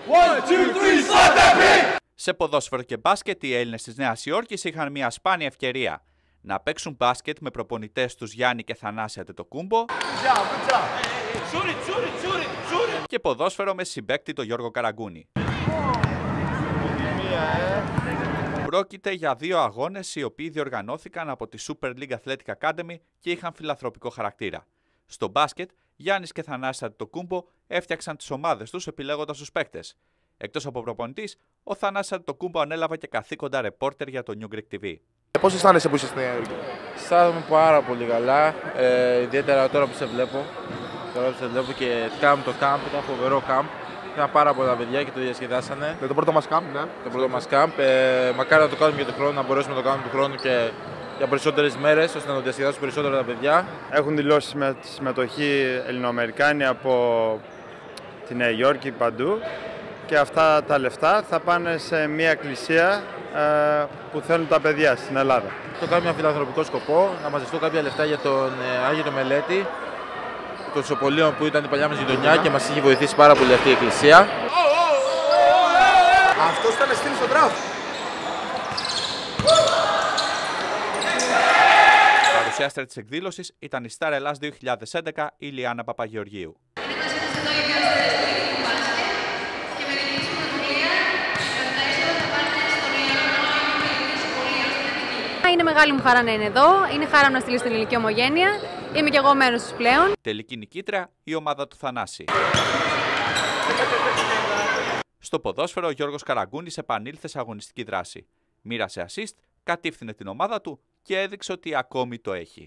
Σε ποδόσφαιρο και μπάσκετ, οι Έλληνες της Νέας Υόρκης είχαν μια σπάνια ευκαιρία να παίξουν μπάσκετ με προπονητές τους Γιάννη και Θανάση Αντετοκούμπο και ποδόσφαιρο με συμπαίκτη τον Γιώργο Καραγκούνη. Πρόκειται για δύο αγώνες οι οποίοι διοργανώθηκαν από τη Super League Athletic Academy και είχαν φιλανθρωπικό χαρακτήρα. Στο μπάσκετ, Γιάννης και Θανάσης Αντετοκούμπο έφτιαξαν τις ομάδες τους επιλέγοντας τους παίκτες. Εκτός από προπονητής, ο Θανάσης Αντετοκούμπο ανέλαβε και καθήκοντα ρεπόρτερ για το New Greek TV. Πώς αισθάνεσαι που είσαι στη Νέα Υόρκη? Αισθάνομαι πάρα πολύ καλά, ιδιαίτερα τώρα που σε βλέπω. Και κάνουμε το camp, ήταν φοβερό camp. Ήταν πάρα πολλά παιδιά και το διασκεδάσανε. Το πρώτο μας camp, ναι. Το πρώτο μας camp. Μακάρι να το κάνουμε για τον χρόνο, να μπορέσουμε να το κάνουμε του χρόνου και για περισσότερες μέρες, ώστε να το διασκεδάσουν περισσότερα τα παιδιά. Έχουν δηλώσει συμμετοχή Ελληνοαμερικάνοι από τη Νέα Υόρκη παντού και αυτά τα λεφτά θα πάνε σε μια εκκλησία που θέλουν τα παιδιά στην Ελλάδα. Το κάνουμε για φιλανθρωπικό σκοπό, να μαζευτούν κάποια λεφτά για τον Άγιο Μελέτη, των Σοπολίων που ήταν η παλιά μας γειτονιά και μας είχε βοηθήσει πάρα πολύ αυτή η εκκλησία. Αυτός ήταν στήλη στο draft. Παρουσιάστρια της εκδήλωσης ήταν η Star Ελλάς 2011 η Λιάννα Παπαγεωργίου. Είναι μεγάλη μου χαρά να είναι εδώ, είναι χαρά μου να στείλει στην ελληνική ομογένεια, είμαι κι εγώ μέρος τους πλέον. Τελική νικήτρια η ομάδα του Θανάση. Στο ποδόσφαιρο ο Γιώργος Καραγκούνης επανήλθε σε αγωνιστική δράση. Μοίρασε assist, κατήφθηνε την ομάδα του και έδειξε ότι ακόμη το έχει.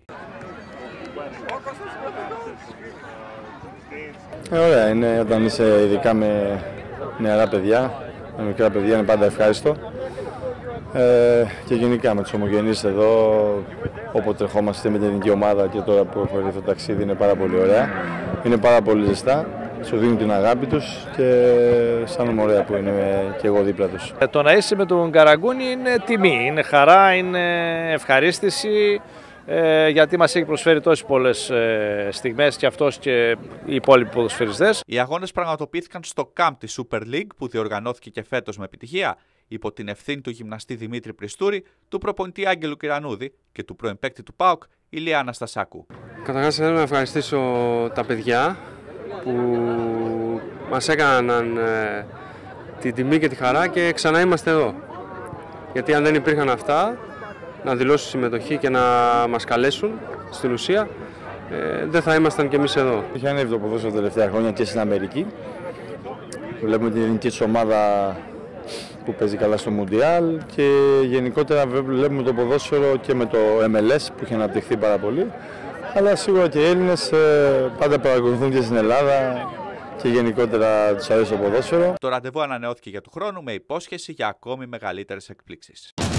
Ωραία είναι όταν είσαι ειδικά με νεαρά παιδιά, με μικρά παιδιά είναι πάντα ευχάριστο. Και γενικά με τους ομογενείς εδώ, όποτε ερχόμαστε με την ελληνική ομάδα και τώρα που έχω έρθει το ταξίδι είναι πάρα πολύ ωραία. Είναι πάρα πολύ ζεστά, σου δίνουν την αγάπη τους και αισθάνομαι ωραία που είμαι και εγώ δίπλα τους. Το να είσαι με τον Καραγκούνη είναι τιμή, είναι χαρά, είναι ευχαρίστηση γιατί μας έχει προσφέρει τόσες πολλές στιγμές και αυτός και οι υπόλοιποι ποδοσφαιριστές. Οι αγώνες πραγματοποιήθηκαν στο camp της Super League που διοργανώθηκε και φέτος με επιτυχία υπό την ευθύνη του γυμναστή Δημήτρη Πριστούρη, του προπονητή Άγγελου Κυρανούδη και του πρώην παίκτη του ΠΑΟΚ Ηλία Αναστασάκου. Καταρχάς θέλω να ευχαριστήσω τα παιδιά που μας έκαναν την τιμή και τη χαρά και ξανά είμαστε εδώ. Γιατί αν δεν υπήρχαν αυτά, να δηλώσουν συμμετοχή και να μας καλέσουν στην ουσία, δεν θα ήμασταν κι εμείς εδώ. Είχε ανέβει το ποδόσφαιρο τα τελευταία χρόνια και στην Αμερική. Βλέπουμε την ελληνική της ομάδα που παίζει καλά στο Μουντιάλ και γενικότερα βλέπουμε το ποδόσφαιρο και με το MLS που έχει αναπτυχθεί πάρα πολύ. Αλλά σίγουρα και οι Έλληνες πάντα παρακολουθούν και στην Ελλάδα και γενικότερα τους αρέσει το ποδόσφαιρο. Το ραντεβού ανανεώθηκε για του χρόνου με υπόσχεση για ακόμη μεγαλύτερες εκπλήξεις.